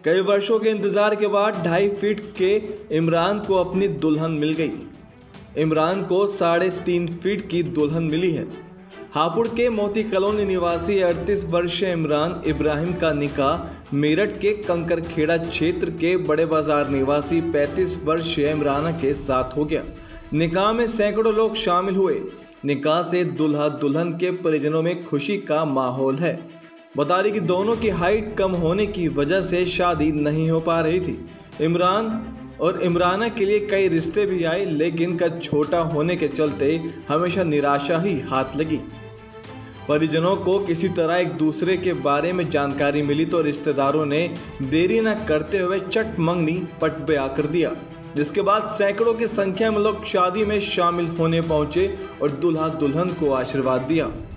कई वर्षों के इंतजार के बाद 2.5 फीट के इमरान को अपनी दुल्हन मिल गई। इमरान को 3.5 फीट की दुल्हन मिली है। हापुड़ के मोती कॉलोनी निवासी 38 वर्षीय इमरान इब्राहिम का निकाह मेरठ के कंकरखेड़ा क्षेत्र के बड़े बाजार निवासी 35 वर्षीय इमराना के साथ हो गया। निकाह में सैकड़ों लोग शामिल हुए। निकाह से दूल्हा दुल्हन के परिजनों में खुशी का माहौल है। बता दें कि दोनों की हाइट कम होने की वजह से शादी नहीं हो पा रही थी। इमरान और इमराना के लिए कई रिश्ते भी आए, लेकिन कद छोटा होने के चलते हमेशा निराशा ही हाथ लगी। परिजनों को किसी तरह एक दूसरे के बारे में जानकारी मिली तो रिश्तेदारों ने देरी न करते हुए चट मंगनी पट ब्याह कर दिया, जिसके बाद सैकड़ों की संख्या में लोग शादी में शामिल होने पहुंचे और दूल्हा दुल्हन को आशीर्वाद दिया।